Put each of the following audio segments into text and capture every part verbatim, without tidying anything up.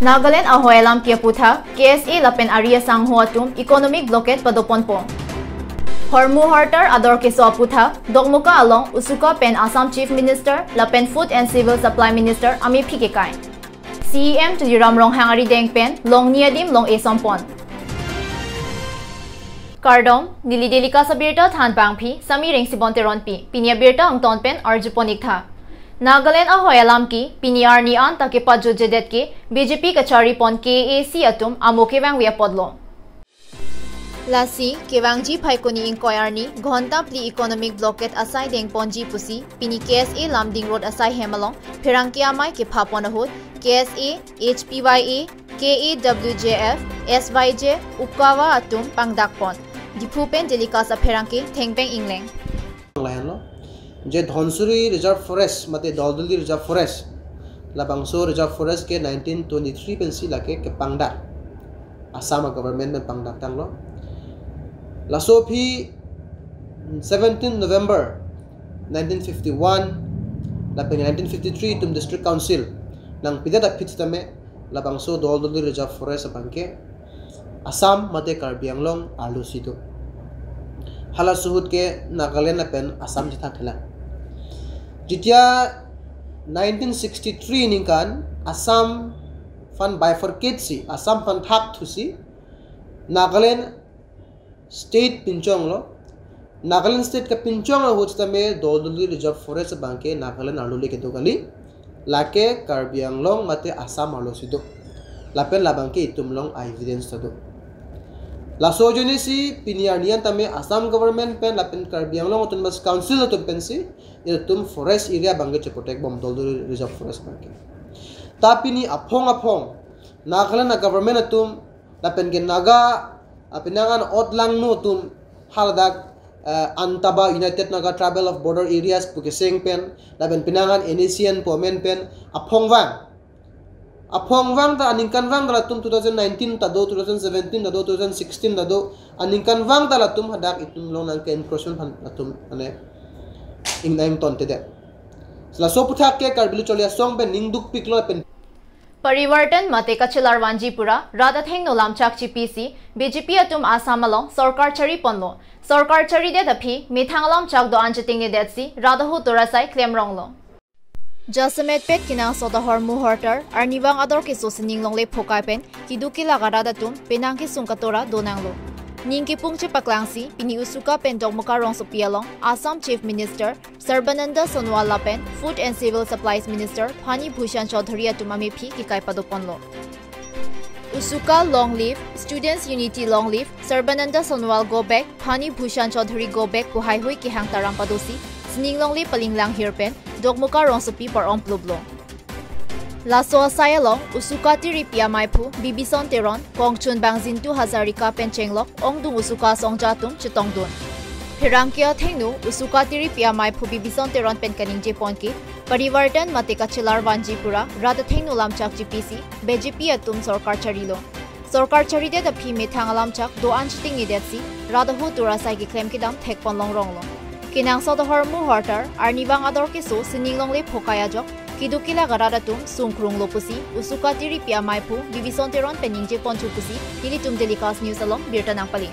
Nagaland ahoelam kia putha K S A lapen aria sang huatum economic blockade padopon po. Hormu hartar ador keso putha dogmuka along usuka pen Assam Chief Minister lapen Food and Civil Supply Minister ami phikekai. C E M to Ramrong hangari deng pen long niadim long esompon. Kardom nili delika sabirta than pangphi sami reng sibonteron pi pinia birta angton pen arjuponik tha. Nagaland ahoelam ki piniar ni an takipa jojedet ki B J P kachari pon K A C atum amokewang wiapodlo. Lasi kewangji phaikoni inquiry ghonta pli economic blockade asai deng ponji pusi pini K S A lamding road asai hemalong phirangkia mai ke phaponahut K S A H P Y A K A W J F S Y J ukawa atum pangdakpon dipupen delika sa phirangki thengpeng ingleng जे Dhansuri reserve forest मते Daldali reserve forest Labangso reserve forest के nineteen twenty three पेंसी लाके के पांगडा Assam government में पांगडा तांगलो लासोफी seventeen November nineteen fifty one लापे नाइनटीन फिफ्टी थ्री तुम डिस्ट्रिक्ट काउंसिल नंग पिदा फिट तमे लबांगसो दौलदली रिजर्व फॉरेस्ट बांके असम मते कार्बी आंगलोंग आलुसीदो हाला सुहुद के नागालैंड पेन असम जिथा थेला जितिया नाइनटीन सिक्सटी थ्री निकान असम फन बाइफरकेट सी असम फन थाक थुसी नागालैंड स्टेट पिंचोंग लो नागालैंड स्टेट का पिंचोंग होचता में दौलदली रिजर्व फॉरेस्ट बांके नागालैंड आलुले के दोगली लाके कार्बी आंगलोंग मते असम आलोसिदो लापेन लाबांके इतुमलोंग एविडेंस तदो लासोजनी सी पिनियानियन तमे असम गवर्नमेंट पेन लापिन कार्बी आंगलोंग तुम बस काउंसिल तुम पेन सी ये तुम फॉरेस्ट एरिया बांगे चे प्रोटेक्ट बम दौलदली रिजर्व फॉरेस्ट बांगे तापिनी अफोंग अफोंग नागालैंड गवर्नमेंट तुम लापिन के नागा अपिनागान ओटलांग नो तुम हालदाक अंतबा united Naga tribal of border areas पुकेसेंग पेन लापिन पिनागान एनेसियन पोमेन पेन अफोंग वांग अफोंग वांग ता अनिंकन वांग दा तुम twenty nineteen ता दो twenty seventeen ता दो twenty sixteen ता दो अनिंकन वांग दा तुम हदाक इतुम लोन अंक इनक्रोशन फन तुम अने इंगनाइम तोंते दे सला सोपुथा के कार्बिलु चलिया सोंग पे निंगदुक पिकलो पेन परिवर्तन मते कचलार वांजीपुरा राधाथेंग नोलाम चाकची पीसी बीजेपी अतुम आसामलो सरकार चरी पनलो सरकार चरी दे दफी मिथांगलाम चाकदो अंजतिंग ने देसी राधाहु तोरासाई क्लेम रोंगलो जसमेत पेट किना सोदा हरमु हर्टर अर्निवांग अदर के सोसनिंग लोंगले फोकाय पेन किदुकी लगारा दतुम पेनांकी सुंकतोरा दोनांगलो निंकी पुंगचे पकलांगसी पिनी उसुका पेन डोगमुका रोंगसोपियालोंग आसाम चीफ मिनिस्टर सर्बानंद सोनोवाल लापेन food and civil supplies minister Phani Bhushan Choudhury अतुमामी फी किकाय पदोपनलो उसुका long live students unity long live Sarbananda Sonowal go back Phani Bhushan Choudhury go back कुहाई हुई की हांग ताराम पदोसी स्निंगलोंगली पलिंगलांग हिरपेन डोगमुका रोंगसोपी पर ओम्प्लुबलो लासो सायलोंग उसुका तिरिपिया माइफु बिबिसन तेरन कोंगचुन बांगजिनटु हजारिका पेंचेंगलोक ओंगदुंग उसुका सोंगजातुम चितोंगदुन फिरांकिया थेंगनु उसुका तिरिपिया माइफु बिबिसन तेरन पेनकनिंगजे पॉइंटकी परिवर्तन मतेका चिलार वांजीपुरा राधाथेंगनु लामचाक जीपीसी बीजेपी अतुम सरकार चरिलो सरकार चरिदे द फी मेथांगलामचाक दो अंचतिंग इदेसी राधाहु तुरासाई की क्लेम किदाम थेकपन लोंग रोंगलो किनांग सोद हरमु हर्टर अर्निवांग अदर केसो सिनिंगलोंगले फोकायाजक किदुकिला गरादातुम सुंख्रुंग लोपुसी उसुका तिरिपिया माइफु बिबिसन तेरन पेनिंगजे पन्चु पुसी तिली तुम टेलिकास्ट न्यूज अलong बिरतानांगपाली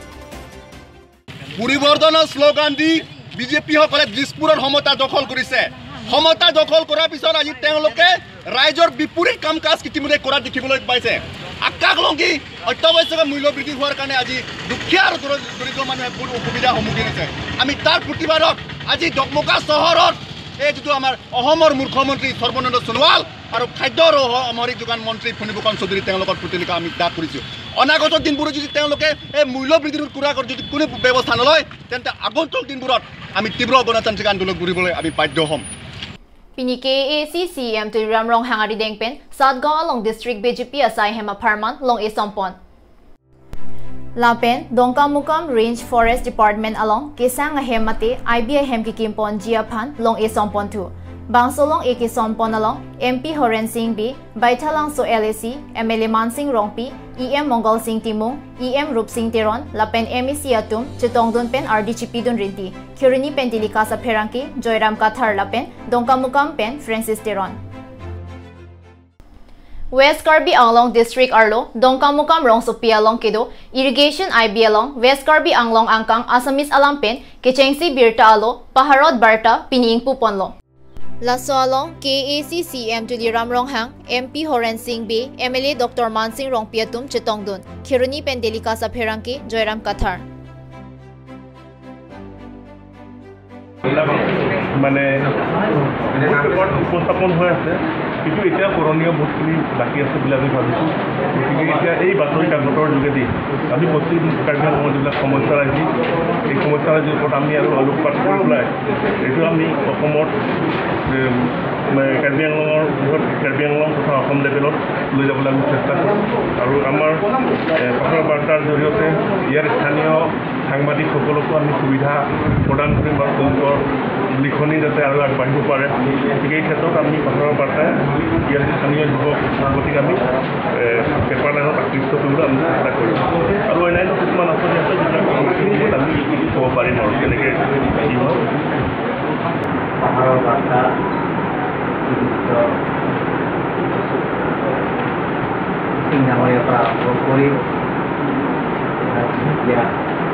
परिवर्तনৰ স্লোগান দি বিজেপি সকলে দিছপুৰৰ সমতা দখল কৰিছে সমতা দখল কৰাৰ পিছত আজি তেওঁলোকে ৰাইজৰ বিপৰীত কাম কাজ কিতিমতে কৰা দেখিবলৈ পাইছে আকাশ লংকি অত্যাৱশ্যক মূল্য বৃদ্ধি হোৱাৰ কাৰণে আজি দুখীয়া আৰু দৰিদ্ৰ মানুহে বহুত অসুবিধা সন্মুখীন হৈছে আমি তাৰ প্ৰতিবাদত আজি ডকমকা চহৰত এই যেটো আমাৰ অসমৰ মুখ্যমন্ত্ৰী সৰ্বানন্দ সোণোৱাল আৰু খাদ্য আৰু সামৰিক যোগান মন্ত্ৰী ফণীভূষণ চৌধুৰী তেওঁলোকৰ প্ৰতিলিকা আমি ডাক কৰিছো অনাগত দিনবোৰত যদি তেওঁলোকে এই মূল্য বৃদ্ধিৰ कुरा কৰি যদি কোনো ব্যৱস্থা নলয় তেন্তে আগন্তুক দিনবোৰত আমি তীব্ৰ গণতান্ত্ৰিক আন্দোলন কৰিবলৈ আমি বাধ্য হ'ম Pini K A C C M to Ramrong hangari dengpen Sadgaon along district B J P asai hema Parman long esompon Lapen Dongka Mukam Range Forest Department along Kesang hemate I B I hem kikimpon Jiaphan long esompon tu Bangsolong eki sompon along M P Horen Singh B Baitalang so L A C M L A Man Singh Rongpi E M Mongol Singh Timung E M Rup Singh Teron Lapen M E C Atum Chitongdun pen R D Chipi dun rinti Kyurini pen tilika sa Pheranki Joyram Kathar Lapen Dongka Mukam pen Francis Teron West Karbi Anglong District Arlo, Dongkamukam Rong Supia Long Kedo, Irrigation I B Along, West Karbi Anglong Angkang, Asamis Alampen, Kechengsi Birta Alo, Paharod Barta, Pining Puponlo. Laso Along, K A C C M Tuliram Ronghang, M P Horen Singh Bay, M L A Doctor Mansing Rong Piatum Chetongdun, Kiruni Pendelika Sapheranke, Joyram Kathar. মানে উপস্থাপন হৈ আছে কিন্তু এতিয়া করণীয় বহুতখিনি বাকি আছে বুলি আমি ভাবিছোঁ গতিকে এতিয়া এই বাতৰি কাকতৰ যোগেদি আমি পশ্চিম কাৰ্বি আংলঙৰ যিবিলাক সমস্যা ৰাজি এই সমস্যাৰ ওপৰত আমি আৰু আলোকপাত কৰি পেলাই এইটো আমি অসমত কাৰ্বি আংলঙৰ বৃহৎ কাৰ্বি আংলং তথা অসম লেভেলত লৈ যাবলৈ আমি চেষ্টা কৰোঁ আৰু আমাৰ পত্ৰ বাৰ্তাৰ জৰিয়তে ইয়াৰ স্থানীয় সাংবাদিকসকলকো আমি সুবিধা প্ৰদান কৰিম আৰু তেওঁলোকৰ লিখনি যাতে আৰু আগবাঢ়িব পাৰে গতিকে এই ক্ষেত্ৰত আমি পত্ৰ বাৰ্তাই ইয়াৰ স্থানীয় যুৱক যুৱতীক আমি পেপাৰ লাইনত আকৃষ্ট কৰিবলৈ আমি চেষ্টা কৰিম আৰু অন্যান্য কিছুমান আঁচনি আছে যিবিলাক কৰ্মসূচীত আমি ক'ব পাৰিম আৰু কেনেকৈ কি হয় পাহাৰৰ বাৰ্তা সিং ডাঙৰীয়াৰ পৰা আৰম্ভ কৰি এতিয়া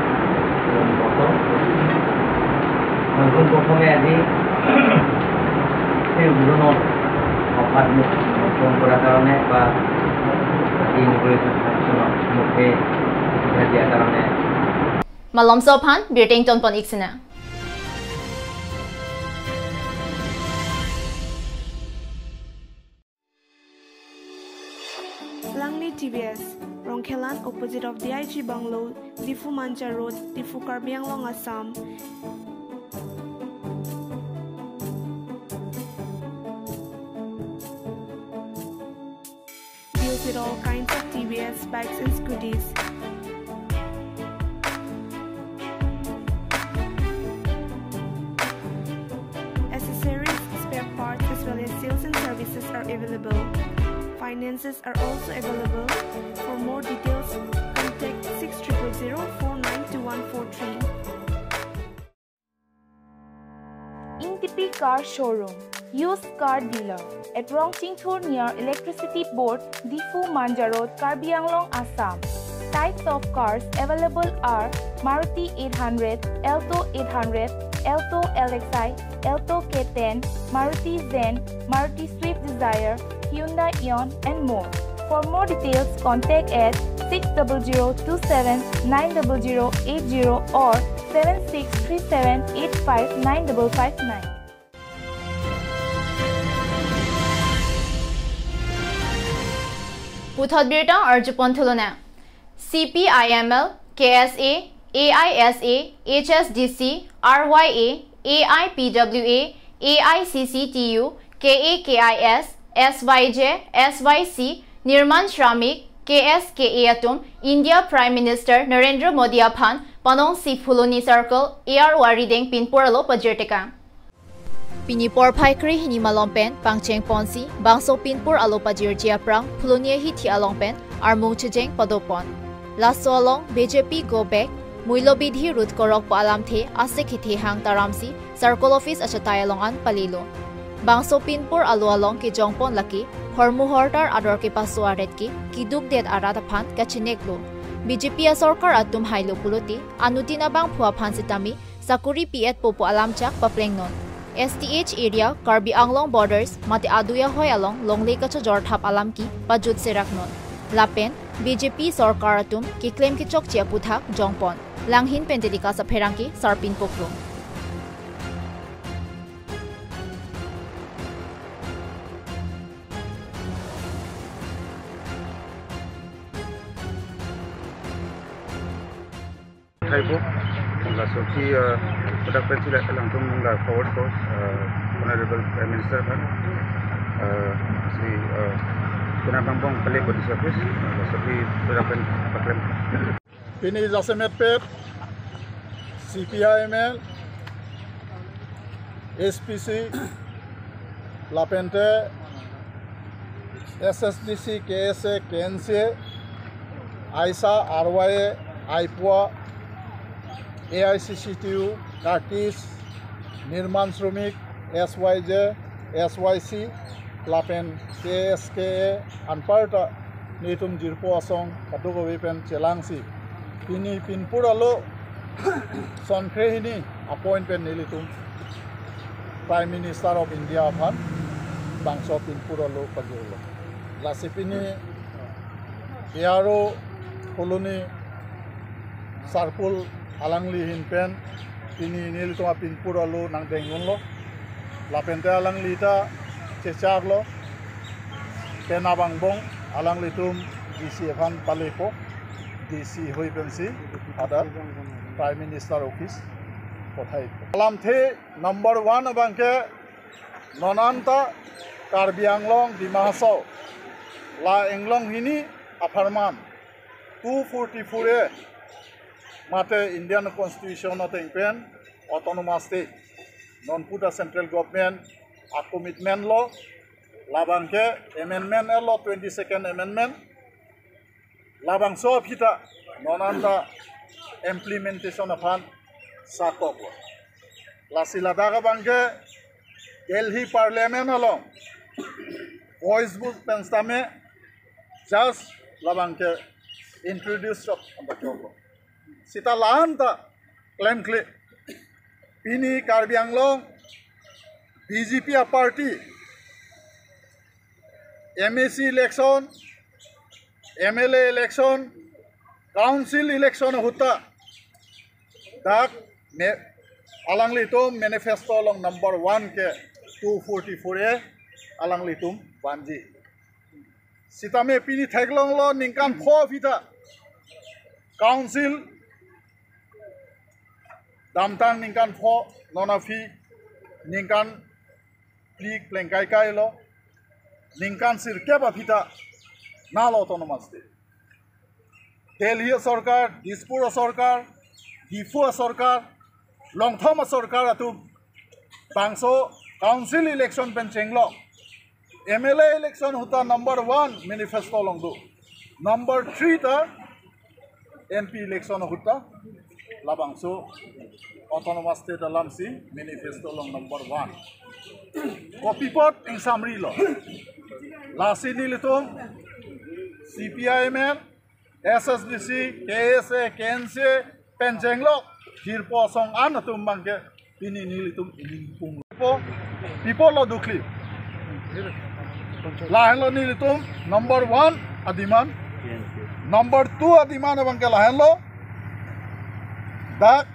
নতুন প্ৰথমে আজি সেই উদ্বোধনত সভাত মোক ফোন কৰাৰ কাৰণে বা ইমিগ্ৰেশ্যন ফাংচনত মোক সেই সুবিধা দিয়াৰ কাৰণে Malam Sopan, Birtington Poniksina. Langley T V S, Rongkhelan, opposite of D I G Bungalow, Difu Manja Road, Difu Karbi Anglong, Assam. Deals with all kinds of T V S, bikes and scooters. Accessories, spare parts as well as sales and services are available. Finances are also available. For more details, contact six zero zero zero four nine two one four three. Intipi Car Showroom, used car dealer at Rongchingthur near Electricity Board, Difu Manja Road, Karbi Anglong, Assam. Types of cars available are Maruti eight hundred, Alto eight hundred, Alto L X I, Alto K ten, Maruti Zen, Maruti Swift Desire, Hyundai Eon and more. For more details, contact at six zero zero two seven nine zero zero eight zero or seven six three seven eight five nine five five nine. Puthadbirta Arjupon Thulona C P I M L, K S A, A I S A, H S D C, R Y A, A I P W A, A I C C T U, K A K I S, S Y J, S Y C, Nirman Shramik, K S K A Atom, India Prime Minister Narendra Modi Aphan, Panong Sifuloni Circle, A R Warideng Pinporalo Pajerteka. Pinipor Paikri Hinimalompen, Pangcheng Ponsi, Bangso Pinpur Alopajir Jiaprang, Pulonia Hiti Alongpen, Armung Chijeng Padopon. Laso along B J P go back, Muilobidhi Ruth Korok Palamte, Asekiti Hang Taramsi, Circle Office Achatayalongan Palilo. Bangso Pinpur Alo along ki Jongpon Laki, Hormu Hortar Ador ki Pasuaretki, Kiduk Dead Aratapan, Kachineklo. B J P Asorkar Atum Hailo Puluti, Anutina Bang Puapan Sitami, Sakuri Piet Popo Alamchak Paplengnon. S T H area, Karbi Anglong borders, Mate Aduya Hoy along, Long Lake Jorthap Alamki, Pajut Seraknon. Lapen, B J P Sorkar Atum, ki claim ki Chok Chia Puthak, Jongpon. Langhin Pendelika sa Pherangki, Sarpin Poklo. Thaibo, la soki pada pensi dah langsung mula forward ko Honorable Prime Minister kan, si Penabang Kali Bodi Service, la soki pada pen paklem. Ini Jasemet Pet, C P I M L, S P C, Lapente, S S D C, K S A, K N C A, I S A, R Y A, I P O A, A I C C T U, Kartis, Nirman Shromik, S Y J, S Y C, lapen K S K anparta nitum jirpo asong katugo wepen chelangsi pini pinpuralo sonkrehini appointment nilitum Prime Minister of India phan bangso pinpuralo pagirlo lasipini iaro koloni sarpul alangli hinpen pini nilitum pinpuralo nang dengunlo lapente alangli ta cecaklo penabangbong alangli tum D C phan palepo D C hoi pensi ada Prime Minister Office kothai alam the number one bangke nonanta Karbi Anglong Dima Hasau la englong hini afarman two forty-four e mate Indian Constitution of Pen autonomous state non puta central government a commitment law labangke amendment law twenty-second amendment labang so kita nonanta implementation of han satok la siladaga bangke Delhi Parliament along voice book penstame just labangke introduce of the job sita lanta claim clip pini Karbi Anglong B J P party M A C election M L A election council election होता दाग में अलंगली तुम manifesto लोग number one के two forty-four ए अलंगली तुम बांजी सीता में पीनी थैगलोंग लो निकान फो फिता council दामतांग निकान फो नोनाफी निकान प्लीक प्लेंकाई काई लो निकान सिरके बाफिता नाल autonomous state दिल्ली सरकार दिसपुर सरकार दिफु सरकार लंगथम सरकार अतु बांसो काउंसिल इलेक्शन पेंचेंगलो एमएलए इलेक्शन होता नंबर वन मैनिफेस्टो लंगदु नंबर थ्री ता एमपी इलेक्शन होता लाबांसो ऑटोनोमस स्टेट अलामसी मैनिफेस्टो लंग number one copy put in summary लो लासी नीलितो CPIM S S D C, K S A, K N C, Penjenglo, Hirpo Song Anatum Banke, Pini Nilitum, People of Dukli. Lahenlo Nilitum, number one, Adiman, number two, Adiman Banke Lahenlo, that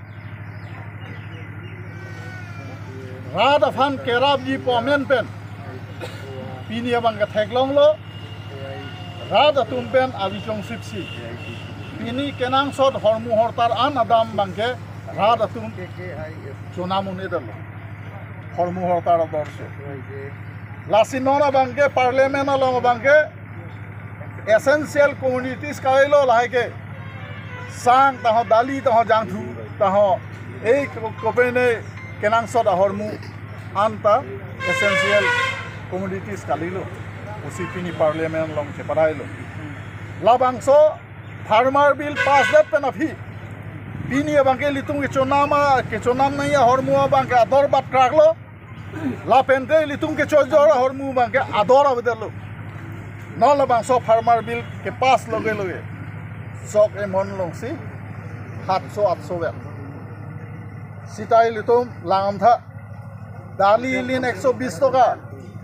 Radafan Kerabji Pomen Pen, Pini Banka Teglonglo. Rada tumpen alijong sipsi. Ini kenang sot hormu hortar an adam bangke rada tum chonamun edalo. Hormu hortar adorso. Lasinora bangke parliament along bangke essential communities kailo laike sang taho dali taho jangthu taho ei kopene kenang sot hormu anta essential communities kalilo. उसी पिनी parliament लोग से पढ़ाई लो लाबांसो farmer bill pass दे पे नफी पिनी बांके लितुंग के चोनामा के चोनाम नहीं है हरमुआ बांके आदर बात क्राक लो लापेंटे लितुंग के चोजोर हरमु बांके आदर अवदर लो नौ लाबांसो फार्मर बिल के पास लोगे लोगे सौक ए मन लोग सी हाथ सौ आठ सौ बेल सिताई लितुंग लांग था दाली लिन एक सौ बीस तो का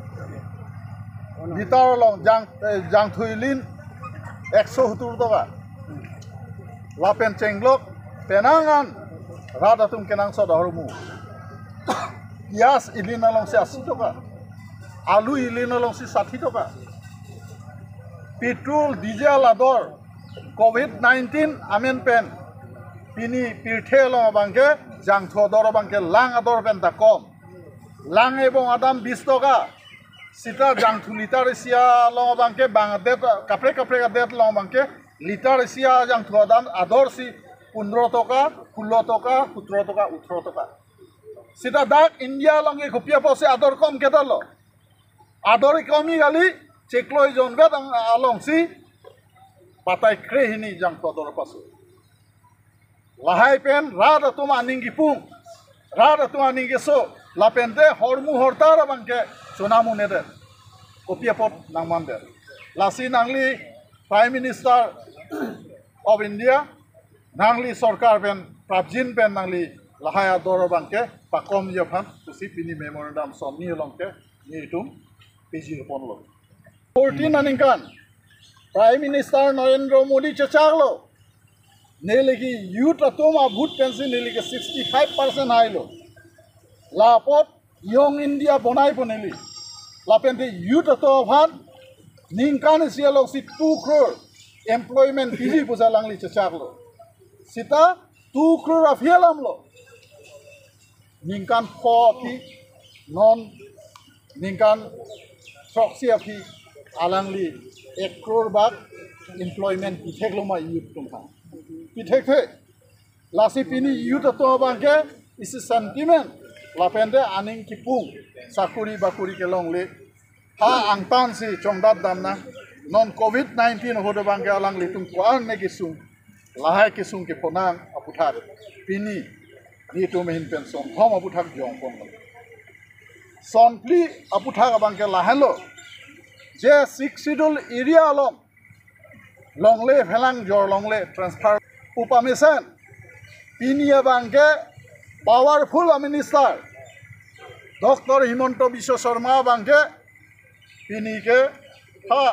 Gitar long jang jang thuilin ekso hutur toka lapen cenglok penangan rada tum kenang soda hormu yas ilina long si asi toka alu ilina long si sati toka petrol diesel ador covid nineteen amen pen pini pirthe long bangke jang thodor bangke lang ador pen ta kom lang ebong adam বিশ toka Sita jang tu liter sia long bangke bang det kapre kapre det long bangke liter sia jang tu adan ador si पंद्रह toka, ষোল্ল toka, সতেরো toka, ওঠৰ toka. Sita dak India longi kopiya pose ador kom kedalo. Ador komi gali cekloi jonga dang along si patai krehini jang tu ador pasu. Lahai pen rada tu maningi pung, rada tu maningi so lapente hormu hortara bangke sonamu neder. kopiapot nang mande lasi nangli Prime Minister of India nangli sarkar ben prabjin ben nangli lahaya dorobangke pakom yophan tusi pini memorandum somni longke ni itum piji ponlo fourteen aninkan Prime Minister Narendra Modi chachaglo nelegi youth atoma bhut pension nelegi sixty-five percent hailo lapot young India bonai poneli lapente youth atoma ningkan sialok si two crore employment piji pusalangli chachaglo sita two crore afialamlo ningkan forty non ningkan proxy afi alangli एक करोड़ बाग employment पिथेक लोमा youth तुमहा पिथेक थे लासी पिनी youth तो बांके इस sentiment लापेंदे आनिंग किपुंग Sakuri बाकुरी के लोंगले हा अंगतान सी चोंगदात दामना non covid nineteen होदे बांके अलंगले तुम कुआर ने किसुं लाहे किसुं के पोनांग अपुथार पिनी नी तो मेहिन पेंसन हम अपुथार जोंग पोंग सोनप्ली अपुथार बांके लाहेलो जे सिक्स शेड्यूल एरिया अलम लंगले फेलांग जर लंगले ट्रांसफर उपामिशन पिनिया बांके powerful minister doctor Himanta Biswa Sarma बांके पिनी के हा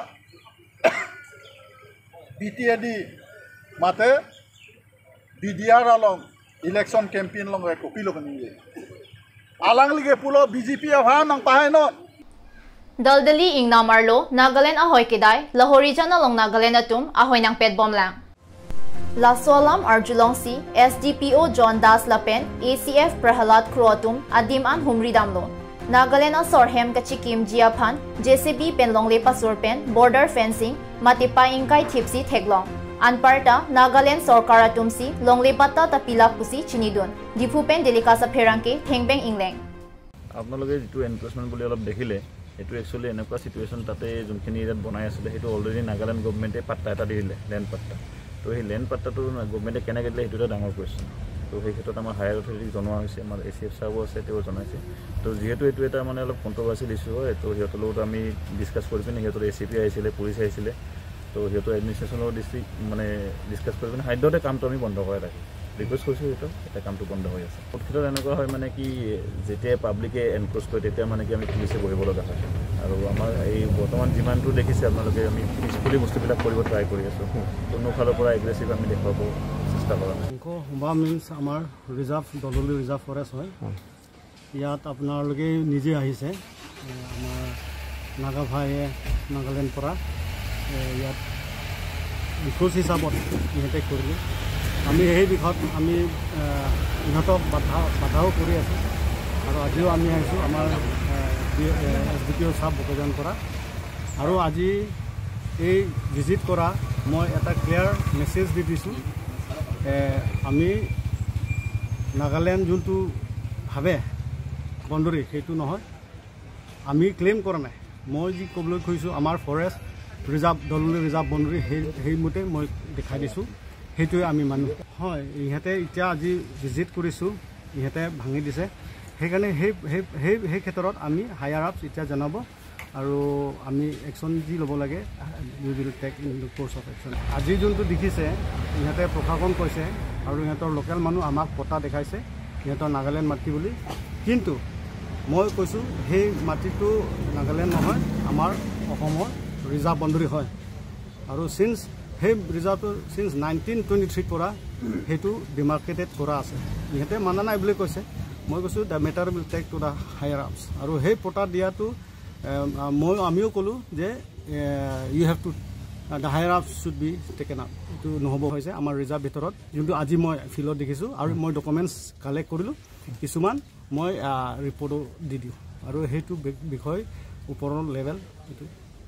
बीटीएडी माते बीडीआर अलम इलेक्शन कैंपेन लंगे कॉपी लगनी आलांगली के पुलो बीजेपी अभान नंग पाहे न दलदली इंग नामारलो Nagaland ahoy kedai lahori jana long Nagaland atum ahoy nang pet bom lang Lasolam Arjulong si S D P O John Das Lapen A C F Prahalad Kroatum adim an humri damlo Nagaland sorhem kachikim jiaphan J C B penlong le pasur pen border fencing matipa ingkai thipsi theglong Anparta Nagaland Sarkar atum si longle patta tapila pusi chinidun difu pen delika sa pherangke thengbeng ingleng আপোনালোকে যেটো enforcement বুলি অলপ দেখিলে এটো actually এনেকুৱা situation তাতে যোনখিনি ইয়াত বনাই আছিল হেটো অলৰেডি নাগালেণ্ড গভৰ্ণমেণ্টে পাত্তা এটা দিলে লেণ্ড পাত্তা তো সেই লেণ্ড পাত্তাটো গভৰ্ণমেণ্টে কেনেকৈ দিলে হেটো ডাঙৰ কোৱেশ্চন তো সেই ক্ষেত্ৰত আমাৰ হায়াৰ অথৰিটিক জনোৱা হৈছে আমাৰ এচিএফ সাহেবো আছে তেওঁ জনাইছে তো যিহেতু এইটো এটা মানে অলপ কন্ট্ৰভাৰ্চিয়েল ইস্যু হয় তো সিহঁতৰ লগত আমি ডিছকাছ কৰি পিনে সিহঁতৰ এচিপি আহিছিলে পুলিচ আহিছিলে তো সিহঁতৰ এডমিনিষ্ট্ৰেশ্যনৰ ডিষ্ট্ৰিক্ট মানে ডিছকাছ কৰি পিনে সাধ্যতে কামটো আমি বন্ধ কৰাই ৰাখি রিকোয়েস্ট করছো এটা এটা কামটো বন্ধ হৈ আছে ক্ষেত্ৰত এনেকুৱা হয় মানে কি যেতিয়া পাব্লিকে এনক্ৰোচ কৰে তেতিয়া মানে কি আমি পুলিচে বহিব লগা হয় আৰু আমাৰ এই বৰ্তমান যিমানটো দেখিছে আপোনালোকে আমি পিছফুলি বস্তুবিলাক কৰিব ট্ৰাই কৰি আছো কোনো ফালৰ পৰা এগ্ৰেছিভ আমি দেখাব চেষ্টা কৰা নাই হোমা মিন্স আমাৰ ৰিজাৰ্ভ দললি ৰিজাৰ্ভ ফৰেষ্ট হয় ইয়াত আপোনালোকে নিজে আহিছে আমাৰ নাগা ভাইয়ে নাগালেণ্ড পৰা ইয়াত ৰিকোয়েস্ট হিচাপত ইহঁতে কৰিলে আমি এই বিষয়ত আমি ইহঁতক বাধা বাধাও কৰি আছোঁ আৰু আজিও আমি আহিছোঁ আমাৰ এছ ডি পি অ' চাব ভোজন কৰা আৰু আজি এই ভিজিট কৰা মই এটা ক্লিয়াৰ মেছেজ দি দিছোঁ আমি নাগালেণ্ড যোনটো ভাবে বন্দৰী সেইটো নহয় আমি ক্লেইম কৰা নাই মই যি ক'বলৈ খুজিছোঁ আমাৰ ফৰেষ্ট ৰিজাৰ্ভ দললি ৰিজাৰ্ভ বন্দৰী সেই সেইমতে মই দেখাই দিছোঁ সেইটোৱে আমি মানুহ হয় ইহঁতে এতিয়া আজি ভিজিট কৰিছোঁ ইহঁতে ভাঙি দিছে সেইকাৰণে সেই সেই সেই ক্ষেত্ৰত আমি হায়াৰ আপছ এতিয়া জনাব আৰু আমি একশ্যন যি ল'ব লাগে we will take in the course of action আজি যোনটো দেখিছে ইহঁতে প্ৰশাসন কৈছে আৰু ইহঁতৰ লোকেল মানুহ আমাক পতা দেখাইছে ইহঁতৰ নাগালেণ্ড মাটি বুলি কিন্তু মই কৈছোঁ সেই মাটিটো নাগালেণ্ড নহয় আমাৰ অসমৰ ৰিজাৰ্ভ বন্দৰী হয় আৰু চিন্স সেই ৰিজাৰ্ভটো চিন্স নাইনটিন টুৱেণ্টি থ্ৰীত পৰা সেইটো ডিমাৰ্কেটেড কৰা আছে ইহঁতে মানা নাই বুলি কৈছে মই কৈছোঁ the matter will take to the higher ups আৰু সেই পটা দিয়াটো মই আমিও ক'লোঁ যে you have to the higher ups should be taken up এইটো নহ'ব হৈছে আমাৰ ৰিজাৰ্ভ ভিতৰত যোনটো আজি মই ফিল্ডত দেখিছোঁ আৰু মই ডকুমেণ্টছ কালেক্ট কৰিলোঁ কিছুমান মই ৰিপৰ্টো দি দিওঁ আৰু সেইটো বিষয় ওপৰৰ লেভেল এইটো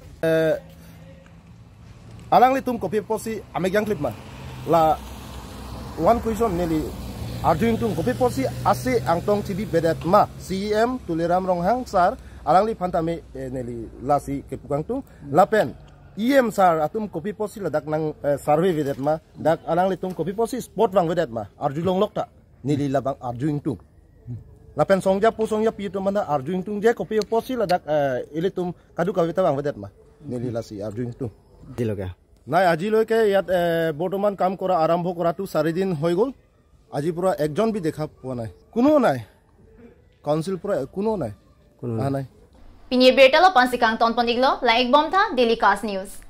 Alangli tum kopi posi amegang klip ma la one question neli arguing tum kopi posi ase angtong cibi bedat ma C M tuliram ronghang sar alangli phantame neli lasi kepukang tum lapen E M sar atum kopi posi ladak nang survey bedat ma dak alangli tum kopi posi spot wang bedat ma arjulong lokta neli labang arguing tum lapen songja pu songja pi tu mana arjuing tung je kopi posi ladak ele tum kadu kawita bang vedet ma neli lasi arjuing tung diloke নাই আজিলৈকে ইয়াত বৰ্তমান কাম কৰা আৰম্ভ কৰাটো চাৰি দিন হৈ গ'ল আজি পুৰা একজন বি দেখা পোৱা নাই কোনো নাই কাউন্সিল পুৰা কোনো নাই কোনো নাই পিনিয়ে বেটালো পানসিকাং তনপনিগলো লাইক বমথা ডেইলি কাস্ট নিউজ